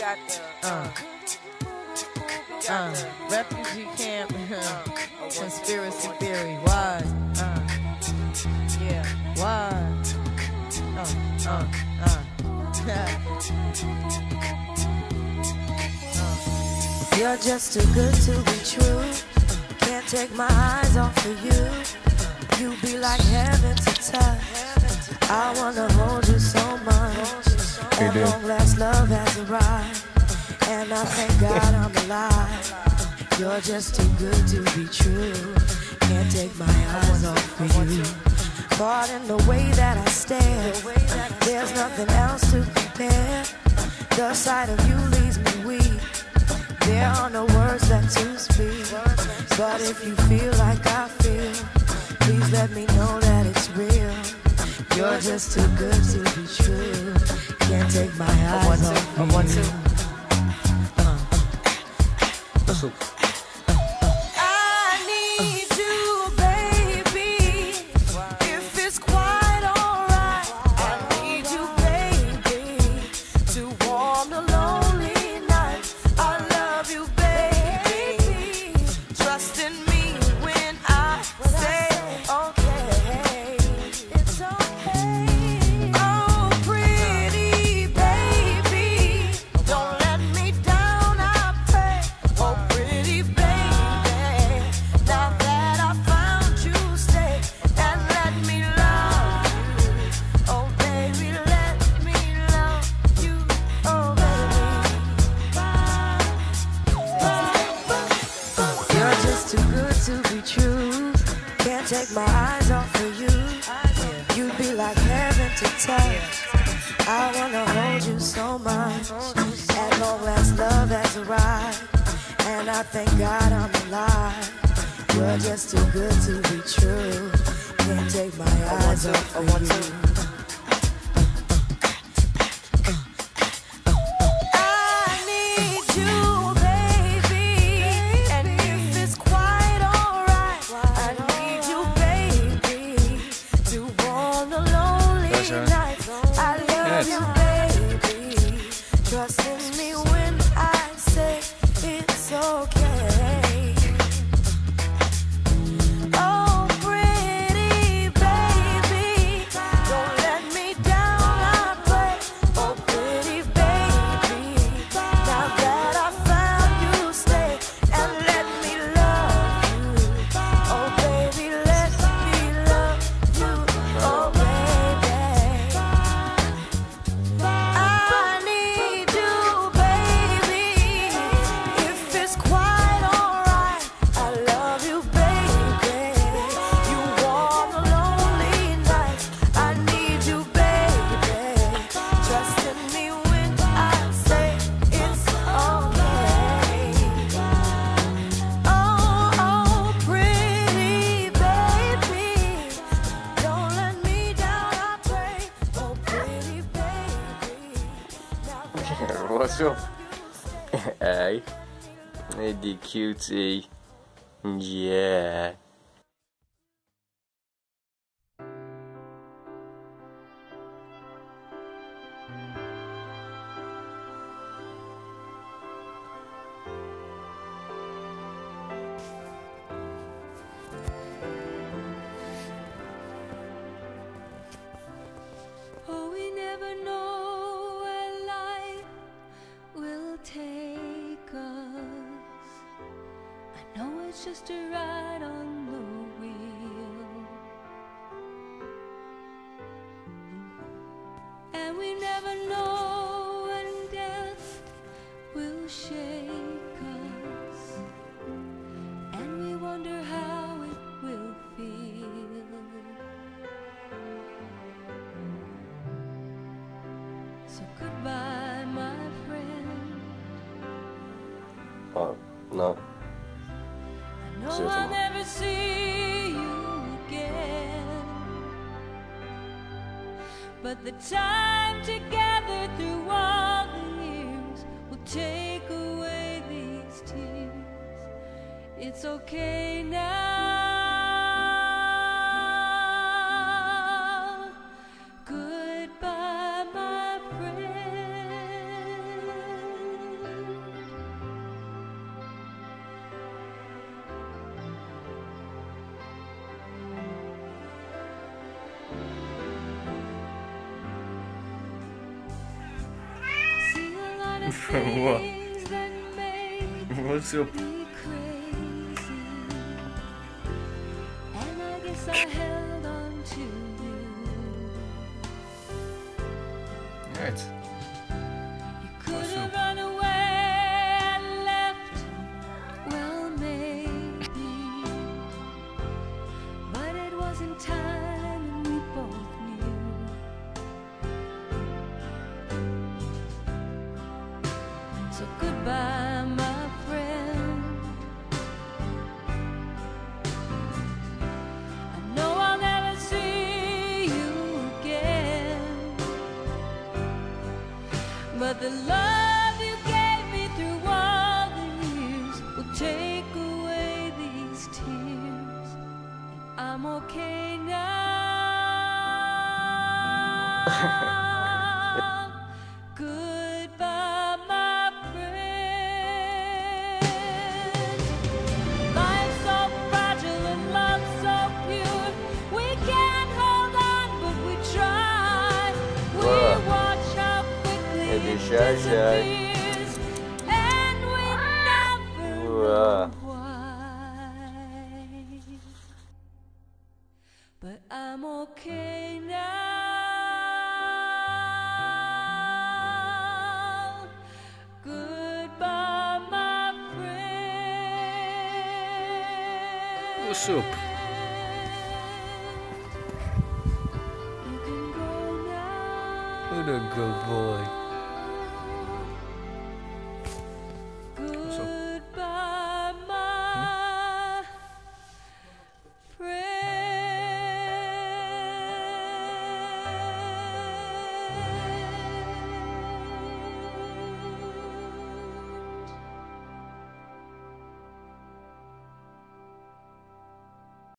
Refugee camp, conspiracy theory, why? Yeah, why? You're just too good to be true. Can't take my eyes off of you. You be like heaven to touch. I wanna hold you so much. At long last, love has arrived, and I thank God I'm alive. You're just too good to be true. Can't take my eyes off of you. Caught in the way that I stare. There's nothing else to compare. The sight of you leaves me weak. There are no words left to speak. But if you feel like I feel, please let me know that it's real. You're just too good to be true. Can't take my eyes off of you. Take my eyes off of you. You'd be like heaven to touch. I wanna hold you so much. At long last, love has arrived, and I thank God I'm alive. You're just too good to be true. Can't take my eyes off of you. What's up? Hey, the cutie. Yeah. Oh, we never know where life will take us. I know it's just a ride on the wheel, and we never know when death will shake us, and we wonder how it will feel. So goodbye, my friend. Oh, no. I know I'll never see you again, but the time together through all the years will take away these tears. It's okay now. Goodbye, my friend. What? things that make What's up? me crazy. And I guess I held on to you. Right. You could What's have up? run away and left. Well, maybe. But it wasn't time, and we both knew. So goodbye, my friend. I know I'll never see you again, but the love you gave me through all the years will take away these tears. And I'm okay now. Goodbye, my friend. Life's so fragile and love's so pure. We can't hold on, but we try. We Wow. watch how quickly Maybe it shy, shy. disappears, and we never Wow. know why. But I'm okay now. Goodbye, my friend. What's up? You can go now. What a good boy.